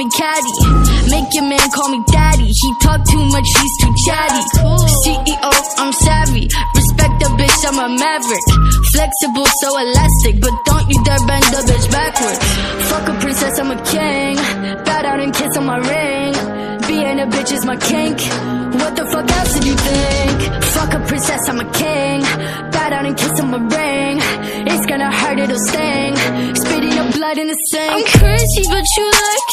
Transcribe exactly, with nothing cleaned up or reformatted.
me caddy. Make your man call me daddy. He talk too much, he's too chatty. C E O, I'm savvy. Respect the bitch, I'm a maverick. Flexible, so elastic, but don't you dare bend the bitch backwards. Fuck a princess, I'm a king. Bow down and kiss on my ring. Being a bitch is my kink. What the fuck else did you think? Fuck a princess, I'm a king. Bow down and kiss on my ring. It's gonna hurt, it'll sting. Spitting up blood in the sink. I'm crazy, but you like